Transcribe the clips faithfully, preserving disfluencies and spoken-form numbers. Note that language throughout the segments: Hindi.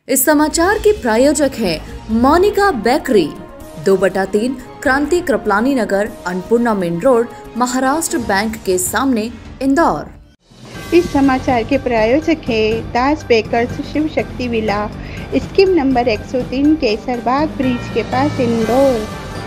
इस समाचार की प्रायोजक है मोनिका बेकरी, दो बटा तीन Kranti Kripalani Nagar, Annapurna main road, Maharashtra bank के सामने, इंदौर। इस समाचार के प्रायोजक है दास bakers Shiv Shakti villa, scheme number एक सौ तीन केसरबाग ब्रिज के पास, इंदौर।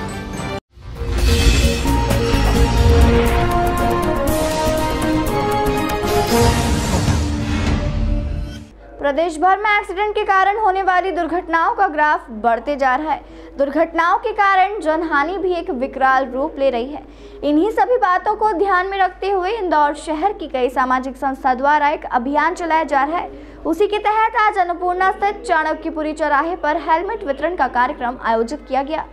प्रदेश भर में एक्सीडेंट के कारण होने वाली दुर्घटनाओं का ग्राफ बढ़ते जा रहा है। दुर्घटनाओं के कारण जनहानि भी एक विकराल रूप ले रही है। इन्हीं सभी बातों को ध्यान में रखते हुए इंदौर शहर की कई सामाजिक संस्था द्वारा एक अभियान चलाया जा रहा है। उसी के तहत आज अन्नपूर्णा स्थित चाणक्यपुरी चौराहे पर हेलमेट वितरण का कार्यक्रम आयोजित किया गया।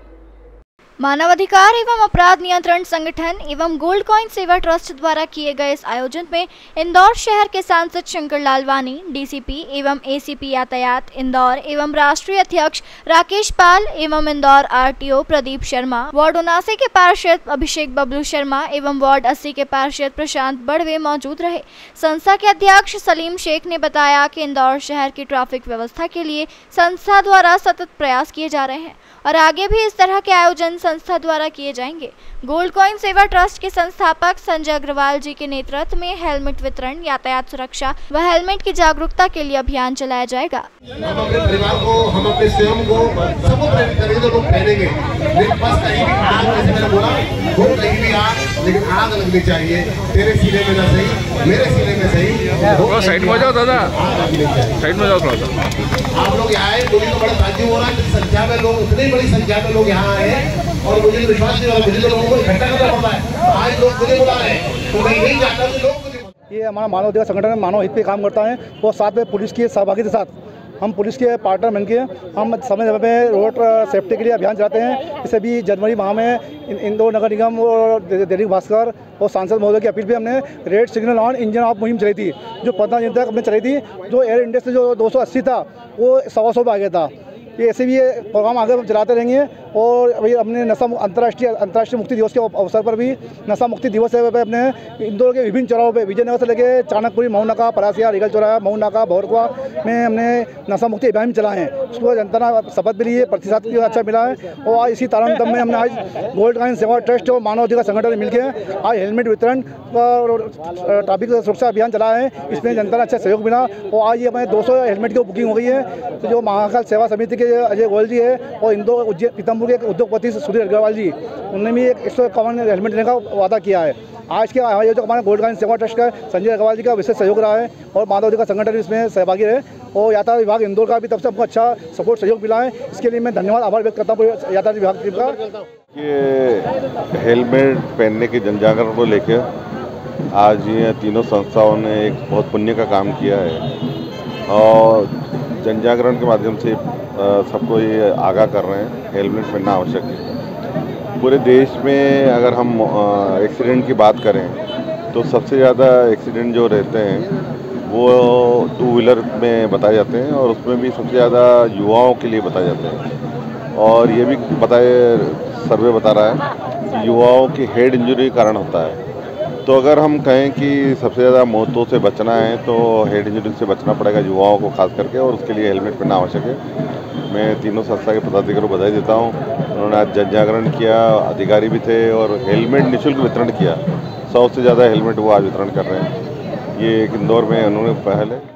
मानवाधिकार एवं अपराध नियंत्रण संगठन एवं गोल्ड कॉइन सेवा ट्रस्ट द्वारा किए गए इस आयोजन में इंदौर शहर के सांसद शंकर लालवानी, डीसीपी एवं एसीपी यातायात इंदौर एवं राष्ट्रीय अध्यक्ष राकेश पाल एवं इंदौर आरटीओ प्रदीप शर्मा, वार्ड उनासी के पार्षद अभिषेक बबलू शर्मा एवं वार्ड अस्सी के पार्षद प्रशांत बड़वे मौजूद रहे। संस्था के अध्यक्ष सलीम शेख ने बताया कि इंदौर शहर की ट्रैफिक व्यवस्था के लिए संस्था द्वारा सतत प्रयास किए जा रहे हैं और आगे भी इस तरह के आयोजन संस्था द्वारा किए जाएंगे। गोल्ड कॉइन सेवा ट्रस्ट के संस्थापक संजय अग्रवाल जी के नेतृत्व में हेलमेट वितरण, यातायात सुरक्षा व हेलमेट की जागरूकता के लिए अभियान चलाया जाएगा। हम अपने परिवार को, हम अपने स्वयं को, सबको प्रेरित करेंगे तो लोग पहनेंगे। लेकिन बस कहीं भी आग, जैसे मैंने बोला, वो कहीं भी आग, लेकिन आग लगनी चाहिए तेरे सीने में ना सही, मेरे सीने में सही। साइड में जाओ दादा, साइड में जाओ थोड़ा सा। आप लोग यहाँ आए, मुझे तो बड़ा ताज्जुब हो रहा है, संख्या में लोग, उतनी बड़ी संख्या में लोग यहाँ आए और मुझे विश्वास नहीं हो रहा, मुझे तो लोगों को इकट्ठा करना पड़ता है। आज लोग मुझे बुला रहे हैं तो मैं नहीं चाहता कि लोग। ये हमारा मानव अधिकार संगठन मानव हित पे काम करता है और साथ में पुलिस की सहभागिता के साथ हम पुलिस के पार्टनर बन के हम समय समय में रोड सेफ्टी के लिए अभियान चलाते हैं। इसे भी जनवरी माह में इंदौर नगर निगम और दैनिक भास्कर और सांसद महोदय की अपील पे हमने red signal on engine off मुहिम चलाई थी, जो पंद्रह दिन तक हमने चलाई थी। जो एयर इंडेक्स जो दो सौ अस्सी था वो सवा सौ पे आ गया था। ये ऐसे भी ये प्रोग्राम आगे हम चलाते रहेंगे और वही अपने नशा अंतर्राष्ट्रीय अंतर्राष्ट्रीय मुक्ति दिवस के अवसर पर भी नशा मुक्ति दिवस है अपने इंदौर के विभिन्न चौराहों पे, विजयनगर से लेकर चाणक्यपुरी, मऊ नाका, परासिया, रिगल चौराहा, मऊ नाका, भौरकुआ में हमने नशा मुक्ति अभियान चलाए हैं। उसको जनता ने शपथ भी ली है, प्रतिशत भी अच्छा मिला है। और आज इसी तारतम्य में हमने आज गोल्ड कॉइन सेवा ट्रस्ट और मानव अधिकार संगठन मिलकर आज हेलमेट वितरण और ट्रैफिक सुरक्षा अभियान चलाया है। इसमें जनता ने अच्छा सहयोग मिला और आज ये हमारे दो सौ हेलमेट की बुकिंग हो गई है। तो जो महाकाल सेवा समिति अजय गोयल जी है और इंदौर उज्जैन पीतमपुर के उद्योगपति सुधीर अग्रवाल जी, उन्होंने भी एक सौ इक्यावन हेलमेट देने का वादा किया है। आज के आयोजक हमारे गोल्ड कॉइन सेवा ट्रस्ट का संजय अग्रवाल जी का विशेष सहयोग रहा है और मानव अधिकार संगठन इसमें सहभागी रहे और यातायात विभाग इंदौर का भी तब से हमको अच्छा सपोर्ट सहयोग मिला है। इसके लिए मैं धन्यवाद आभार व्यक्त करता हूँ यातायात विभाग टीम का। ये हेलमेट पहनने के जन जागरण को लेकर आज ये तीनों संस्थाओं ने एक बहुत पुण्य का काम किया है और जन जागरण के माध्यम से सबको ये आगाह कर रहे हैं हेलमेट पहनना आवश्यक है। पूरे देश में अगर हम एक्सीडेंट की बात करें तो सबसे ज़्यादा एक्सीडेंट जो रहते हैं वो टू व्हीलर में बताए जाते हैं और उसमें भी सबसे ज़्यादा युवाओं के लिए बताए जाते हैं। और ये भी बताए सर्वे बता रहा है कि युवाओं की हेड इंजरी के कारण होता है। तो अगर हम कहें कि सबसे ज़्यादा मौतों से बचना है तो हेड इंजरी से बचना पड़ेगा युवाओं को खास करके, और उसके लिए हेलमेट पहनना आवश्यक है। मैं तीनों संस्था के पदाधिकारियों को बधाई देता हूँ। उन्होंने आज जन जागरण किया, अधिकारी भी थे और हेलमेट निःशुल्क वितरण किया। सौ से ज़्यादा हेलमेट वो आज वितरण कर रहे हैं। ये एक इंदौर में उन्होंने पहल है।